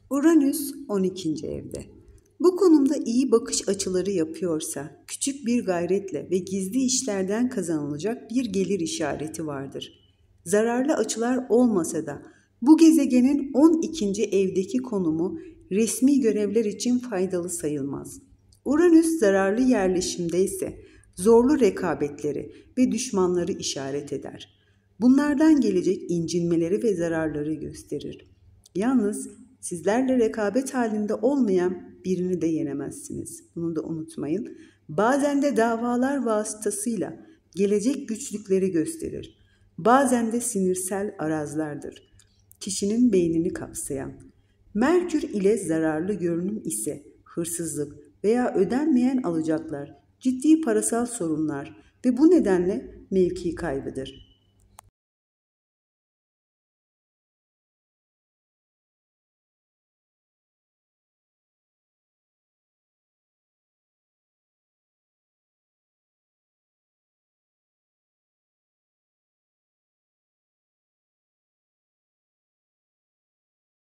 Uranüs 12. evde. Bu konumda iyi bakış açıları yapıyorsa, küçük bir gayretle ve gizli işlerden kazanılacak bir gelir işareti vardır. Zararlı açılar olmasa da bu gezegenin 12. evdeki konumu resmi görevler için faydalı sayılmaz. Uranüs zararlı yerleşimde ise zorlu rekabetleri ve düşmanları işaret eder. Bunlardan gelecek incinmeleri ve zararları gösterir. Yalnız sizlerle rekabet halinde olmayan birini de yenemezsiniz. Bunu da unutmayın. Bazen de davalar vasıtasıyla gelecek güçlükleri gösterir. Bazen de sinirsel arazlardır. Kişinin beynini kapsayan. Merkür ile zararlı görünüm ise hırsızlık veya ödenmeyen alacaklar, ciddi parasal sorunlar ve bu nedenle mevki kaybıdır.